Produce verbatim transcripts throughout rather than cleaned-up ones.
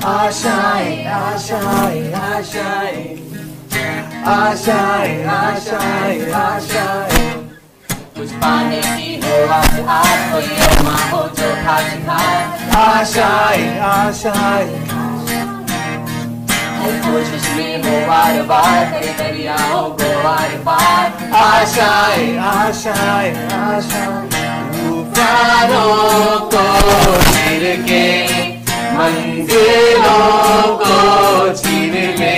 आशाएं आशाएं आशाएं आशाएं आशाएं आशाएं कुछ पाने की हो आज आज कोई अम्मा हो जो खाए खाए आशाएं आशाएं कोशिश में हो बार बार तेरे दरियाओं को बार बार आशाएं आशाएं आशाएं तूफानों को चीर के मंजिलों को चीर ले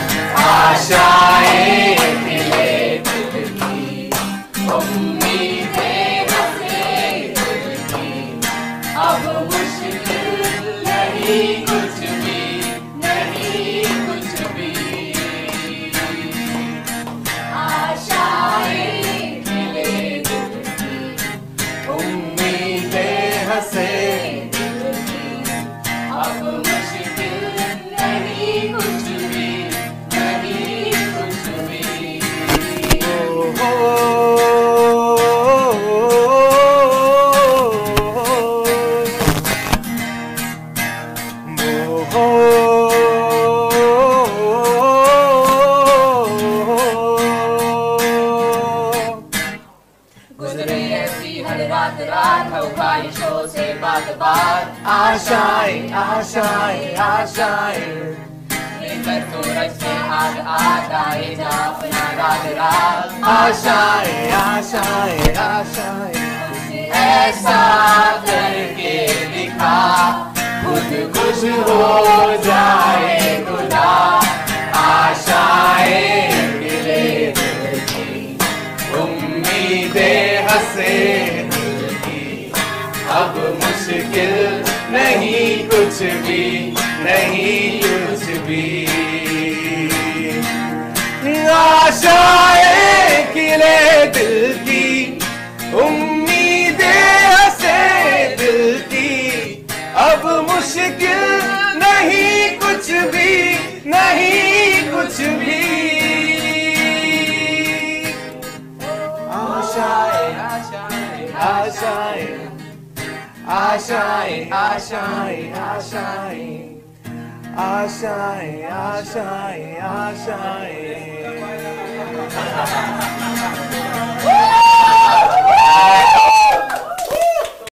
आशाएं खिले दिल की उम्मीदें हंसे दिल की अब मुश्किल नहीं कुछ भी नहीं कुछ भी आशाएं खिले दिल की उम्मीदें हंसे दिल की अब मुश्किल नहीं कुछ भी नहीं कुछ भी हो गुजरे ऐसी हर रात रात हो ख्वाहिशों से बात बात आशाएं आशाएं आशाएं लेकर सूरज से आग आग आए जा अपना रात रात आशाएं आशाएं आशाएं ऐसा करके दिखा खुद खुश हो जाए खुदा आशाएं खिले दिल की उम्मीदें हंसे दिल की अब मुश्किल नहीं कुछ भी नहीं कुछ भी आशाएं खिले दिल की उम्मीदें हंसे दिल की अब मुश्किल नहीं कुछ भी नहीं कुछ भी आशाएं आशाएं आशाएं आशाएं आशाएं आशाएं आशाएं आशाएं आशाएं